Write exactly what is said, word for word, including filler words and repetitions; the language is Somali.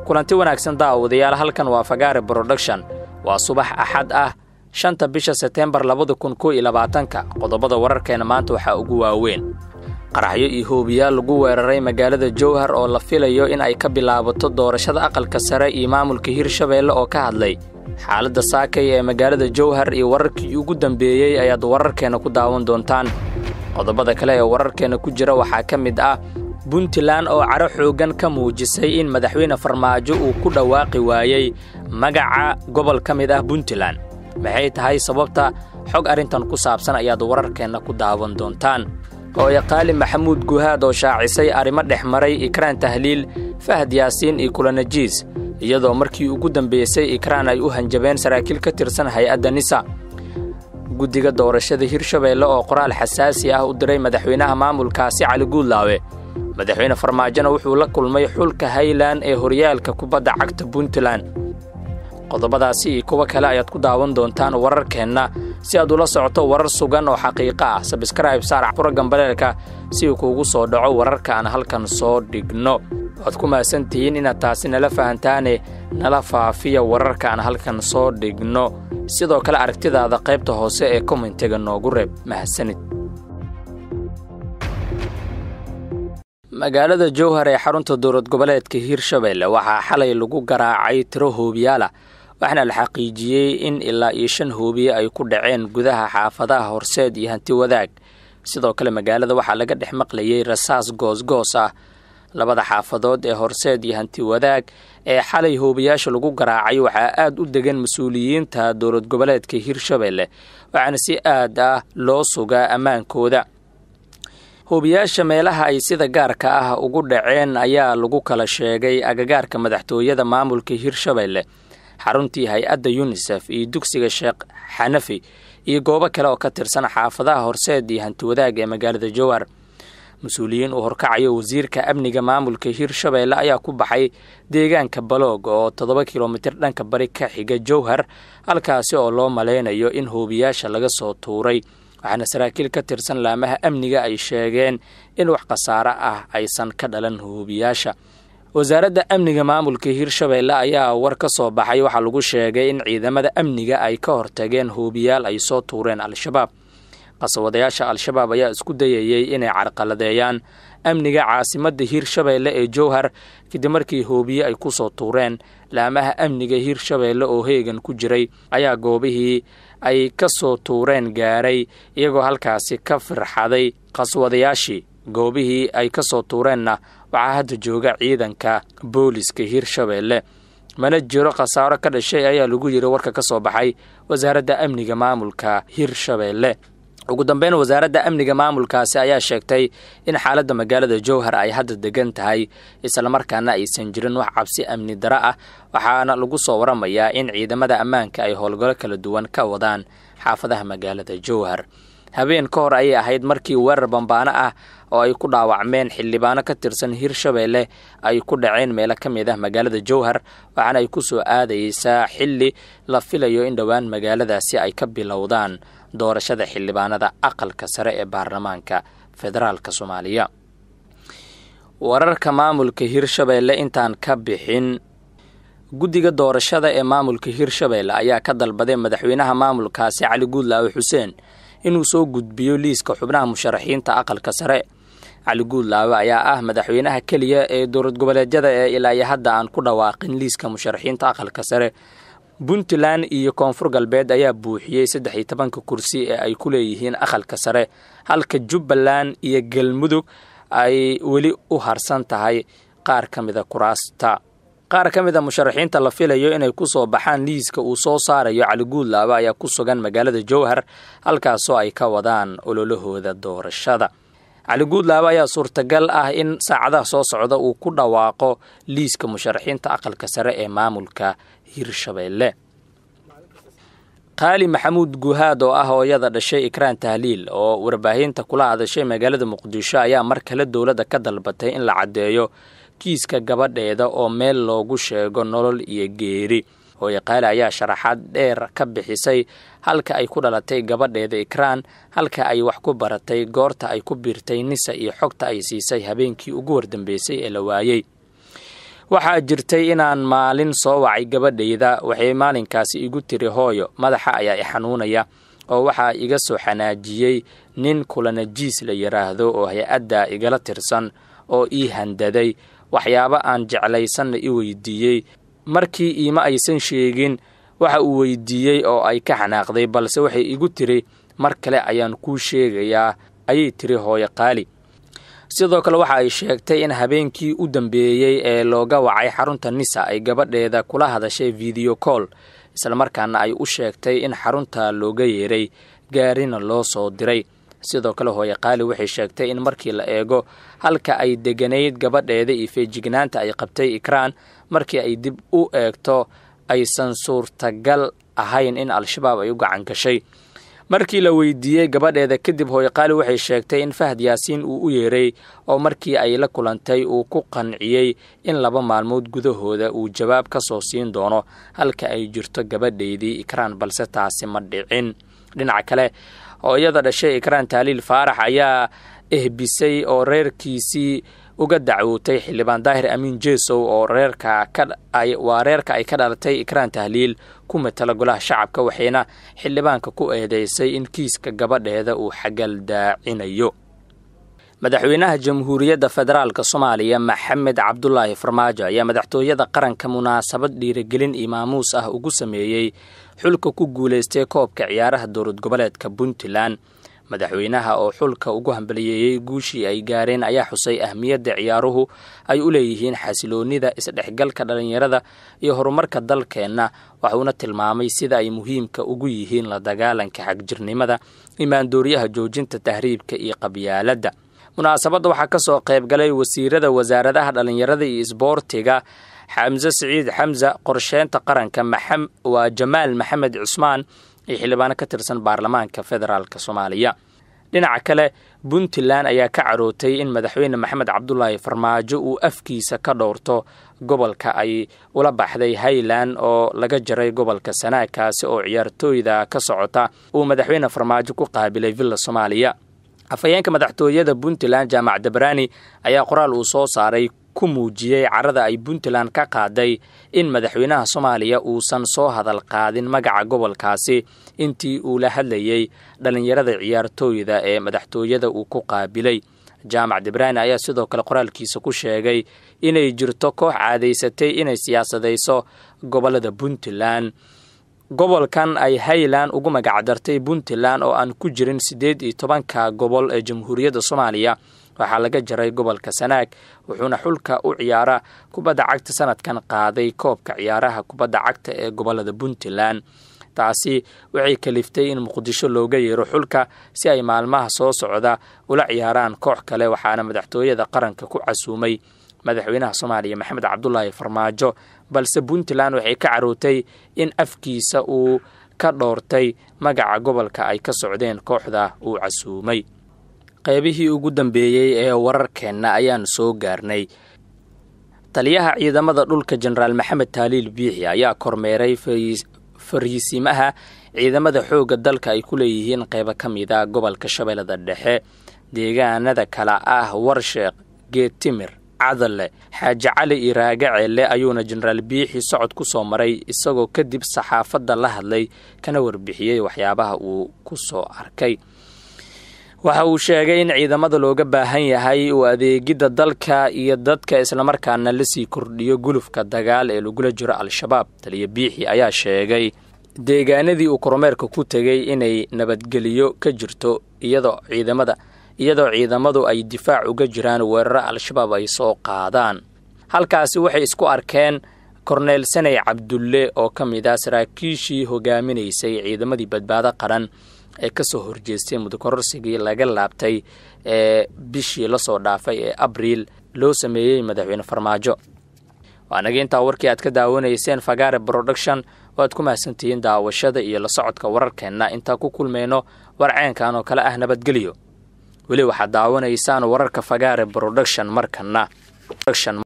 kulanti wanaagsan daawadayaal halkan waa Fagaare Production waa subax axad ah shanta bisha September laba kun iyo labaatan qodobada wararkeena maanta waxa ugu waaweyn qaraxyo iyo hoobiyaal lagu weeraray magaalada Jowhar oo la filayo in ay ka bilaabato doorashada aqalka sare iyo maamulka Hirshabeelle oo ka hadlay xaaladda saakay ee magaalada Jowhar iyo wararkii ugu dambeeyay ayaad wararkeena ku daawan doontaan qodobada kale ee wararkeena ku jira waxa ka mid ah Puntland oo caro xoogan ka muujisay in madaxweyne Farmaajo uu ku dhawaaqi waayay magaca gobol ka mid ah Puntland maxay tahay sababta xog arintan ku saabsan ayaad wararkeena ku daawan doontaan oo yaqaali Maxamuud Guhaad oo shaacisay arimo dhexmaray Ikraan Tahliil Fahad Yaasiin iyo Kulanajiis iyadoo markii ugu dambeysay Ikraan ay u hanjabeen saraakiil ka tirsan hay'adda Nisa guddiga doorashada Hirshabeelle oo qoraal xasaasi ah u diray madaxweynaha maamulkaasi Cali Guudlaawe madaxweyne Farmaajona wuxuu la kulmay xulka Highland ee horyaalka kubadda cagta Puntland qodobadaasi iyo kuwa kale ayaad ku daawan doontaan wararkeena si aad ula socoto warar sugan oo xaqiiqo ah subscribe saar program baleelka si uu kuugu soo dhaco wararka aan halkan soo dhigno waad ku maasantihiin inaad taasi nala fahantaane nala faafiya wararka aan halkan soo dhigno sidoo kale aragtidaada qaybta hoose ee commentiga noogu reeb mahadsanid magaalada Jowhar ee xarunta dowlad goboleedka Hirshabeelle waxa xalay lagu garaacay tiro hoobiyaala waxaana la xaqiijiyay in ilaa iyo shan hoobiye ay ku dhaceen gudaha xaafadaha Horseed iyo Hanti Wadaag sidoo kale magaalada waxa laga dhex maqlayay rasaas goos-goos ah labada xaafadood ee Horseed iyo Hanti Wadaag ee xalay hoobiyaasha lagu garaacay waxa aad u degan mas'uuliyiinta dowlad goboleedka Hirshabeelle waxaana si aad ah loo sugaa amaankooda hoobiyaasha meelaha ay sida gaarka ah ugu dhaceen ayaa lagu kala sheegay agagaarka madaxtooyada maamulka Hirshabeelle xaruntii hay'adda UNICEF iyo dugsiga Sheekh Xanafi iyo goobo kale oo ka tirsan xaafadaha Horseed iyo Hanti Wadaag ee magaalada Jowhar mas'uuliyiin u horkacayo wasiirka amniga maamulka Hirshabeelle ayaa ku baxay deegaanka Baloog oo toddoba kiiloomitir dhanka bari ka xiga Jowhar halkaas oo loo maleynayo in hoobiyaasha laga soo tuuray waxaana saraakiil ka tirsan laamaha amniga ay sheegeen in wax qasaare ah aysan ka dhalan hoobiyaasha wasaaradda amniga maamulka Hirshabeelle ayaa war ka soo baxay waxa lagu sheegay in ciidamada amniga ay ka hortageen hoobiyaal ay soo tuureen al-shabaab qaswadayaasha al-shabaab ayaa isku dayayay inay carqaladeeyaan amniga caasimadda Hirshabeelle ee Jowhar kadib markii hoobiye ay ku soo tuureen laamaha amniga Hirshabeelle oo heegan ku jiray ayaa goobihii ay ka soo tuureen gaaray iyagoo halkaasi ka firxaday qaswadayaashii goobihii ay ka soo tuureenna waxaa hadda jooga ciidanka booliska Hirshabeelle mana jiro khasaaro ka dhashay ayaa lagu yiri warka ka soo baxay wasaaradda amniga maamulka Hirshabeelle ugu dambeyn wasaaradda amniga maamulkaasi ayaa sheegtay in xaaladda magaalada Jowhar ay hadda degan tahay isla markaana aysan jirin wax cabsi amni dara ah waxaana lagu soo waramayaa in ciidamada ammaanka ay howlgalo kala duwan ka wadaan xaafadaha magaalada Jowhar habeen ka hor ayay ahayd markii weerar bambaano ah oo ay ku dhaawacmeen xildhibaano ka tirsan Hirshabeelle ay ku dhaceen meelo ka mid ah magaalada Jowhar waxaana ay ku soo aadaysaa xilli la filayo in dhawaan magaaladaasi ay ka bilowdaan doorashada xildhibaanada aqalka sare ee baarlamaanka federaalka Soomaaliya wararka maamulka Hirshabeelle intaan ka bixin guddiga doorashada ee maamulka Hirshabeelle ayaa ka dalbaday madaxweynaha maamulkaasi Cali Guudlaawe Xuseen inuu soo gudbiyo liiska xubnaha musharaxiinta aqalka sare Cali Guudlaawe ayaa ah madaxweynaha kaliya ee dowlad goboleedyada ee ilaa hadda aan ku dhawaaqin liiska musharaxiinta aqalka sare Puntland iyo Koonfur Galbeed ayaa buuxiyay saddex iyo toban kursi ee ay ku leeyihiin aqalka sare halka Jubbaland iyo Galmudug ay weli u harsan tahay qaar kamida kuraasta qaar kamida musharaxiinta la filayo inay ku soo baxaan liiska uu soo saarayo Cali Guudlaawe ayaa ku sugan magaalada Jowhar halkaas oo ay ka wadaan ololahooda doorashada Cali Guudlaawe ayaa suurtagal ah in saacadaha soo socda uu ku dhawaaqo liiska musharaxiinta aqalka sare ee maamulka Hirshabeelle qaali Maxamuud Guhaad oo ah hooyada dhashay Ikraan Tahliil oo warbaahinta kula hadashay magaalada Muqdisho ayaa mar kale dawladda ka dalbatay in la cadeeyo kiiska gabadheeda oo meel loogu sheego nolol iyo geeri hooyo qaali ayaa sharaxaad dheer ka bixisay halka ay ku dhalatay gabadheeda Ikraan halka ay wax ku baratay goorta ay ku biirtay Nisa iyo xogta ay siisay habeenkii ugu wardambeysay ee la waayay waxaa jirtay inaan maalin soo wacay gabadhayda, waxay maalinkaasi igu tiri hooyo madaxa ayaa i xanuunaya oo waxaa iga soo xanaajiyey nin kulanajiis la yiraahdo oo hay-adda igala tirsan oo ii handaday waxyaabo aan jeclaysanna i weydiiyey. markii iima aysan sheegin waxa uu weydiiyey oo ay ka xanaaqday, balse waxay igu tiri mar kale ayaan kuu sheegayaa, ayay tiri hooyo qaali. sidoo kale waxa ay sheegtay in habeenkii u dambeeyey ee looga wacay xarunta nisa ay gabadheeda kula hadashay video call, isla markaana ay u sheegtay in xarunta looga yeeray gaarina loo soo diray. sidoo kale hooyo qaali waxay sheegtay in markii la eego halka ay deganayd gabadheeda iyo feejignaanta ay qabtay Ikraan, markii ay dib u eegto aysan suurtagal ahayn in al-shabaab ay u gacan gashay. markii la weydiiyey gabadheeda kadib, hooyo qaali waxay sheegtay in Fahad Yaasiin uu u yeeray oo markii ay la kulantay uu ku qanciyey in laba maalmood gudahooda uu jawaab ka soo siin doono halka ay jirto gabadheedii Ikraan, balse taasi ma dhicin. dhinaca kale hooyada dhashay Ikraan Tahliil Faarax ayaa ehbisay oo reerkiisii uga dacwootay xildhibaan Daahir Amiin Jeesow oo reerka ka ay waa reerka ay ka dhalatay Ikraan Tahliil ku matala golaha shacabka, waxayna xildhibaanka ku eedeysay in kiiska gabadheeda uu xagal daacinayo. madaxweynaha Jamhuuriyadda Federaalka Soomaaliya Maxamed Cabdullaahi Farmaajo ayaa madaxtooyada qaranka munaasabad dhiirigelin iyo maamuus ah ugu sameeyey xulka ku guuleystay koobka ciyaaraha dowlad goboleedka Puntland. madaxweynaha oo xulka ugu hambaliyeeyay guushii ay gaareen ayaa xusay ahmiyadda ciyaaruhu ay u leeyihiin xasiloonida, isdhexgalka dhalinyarada iyo horumarka dalkeenna, waxuuna tilmaamay sida ay muhiimka ugu yihiin la dagaalanka xagjirnimada, imaandooriyaha, joojinta tahriibka iyo qabyaaladda. munaasabadda waxaa ka soo qayb galay wasiirada wasaaradaha dhalinyarada iyo isboortiga Xamse Siciid Xamse, qorsheynta qaranka maxam waa Jamaal Maxamed Cusmaan iyo xildhibaano ka tirsan baarlamaanka federaalka Soomaaliya. dhinaca kale Puntland ayaa ka carootay in madaxweyne Maxamed Cabdullaahi Farmaajo uu afkiisa ka dhowrto gobolka ay ula baxday Highland oo laga jaray gobolka Sanaag, kaasi oo ciyaartooyda ka socota uu madaxweyne Farmaajo ku qaabilay Villa Soomaaliya. afhayeenka madaxtooyada Puntland Jaamac Dabrani ayaa qoraal uu soo saaray ku muujiyey carada ay Puntland ka qaaday in madaxweynaha Soomaaliya uusan soo hadal qaadin magaca gobolkaasi intii uu la hadlayay dhalinyarada ciyaartooyda ee madaxtooyada uu ku qaabilay. Jaamac Dabrani ayaa sidoo kale qoraalkiisa ku sheegay inay jirto koox caadeysatay inay siyaasadeyso gobolada Puntland. gobolkan ay Highland ugu magac dartay Puntland oo aan ku jirin sideed iyo tobanka gobol ee Jamhuuriyadda Soomaaliya waxaa laga jaray gobolka Sanaag, wuxuuna xulka u ciyaara kubadda cagta sanadkan qaaday koobka ciyaaraha kubadda cagta ee gobolada Puntland. taasi waxay kaliftay in Muqdisho looga yeero xulka si ay maalmaha soo socda ula ciyaaraan koox kale, waxaana madaxtooyada qaranka ku casuumay madaxweynaha Soomaaliya Maxamed Cabdullaahi Farmaajo, balse Puntland waxay ka carootay in afkiisa uu ka dhoortay magaca gobolka ay ka socdeen kooxda uu casuumay. qaybihii ugu dambeeyay ee wararkeena ayaan soo gaarnay. taliyaha ciidamada dhulka Generaal Maxamed Tahliil Biixi ayaa kormeeray fariisimaha ciidamada xooga dalka ay ku leeyihiin qaybo ka mid ah gobolka Shabeellada Dhexe, deegaanada kala ah Warsheeq, Geetimir, Cadale, Xaaji Cali iyo Raagaceelle ayuuna Generaal Biixi socod ku soo maray, isagoo kadib saxaafadda la hadlay kana warbixiyey waxyaabaha uu ku soo arkay. waxa uu sheegay in ciidamada looga baahan yahay u adeegida dalka iyo dadka, isla markaana la sii kordhiyo gulufka dagaal ee lagula jiro al-shabaab. taliya Biixi ayaa sheegay deegaanadii uu kormeerka ku tagay inay nabadgeliyo ka jirto iyadoo ciidamada iyadoo ciidamadu ay difaac uga jiraan weerar al-shabaab ay soo qaadaan. halkaasi waxay isku arkeen Korneel Sanay Cabdulle oo ka mid ah saraakiishii hogaaminaysay ciidamadii badbaado qaran ee ka soo horjeestay mudakororsigii laga laabtay ee bishii la soo dhaafay ee Abriil loo sameeyay madaxweyne Farmaajo. waanaga intaa warkii aad ka daawanayseen Fagaare Production, waad ku mahadsantihiin daawashada iyo la socodka wararkeena. inta ku kulmeyno warceenkan oo kale ah nabadgeliyo. weli waxaad daawanaysaan wararka Fagaare Production markana.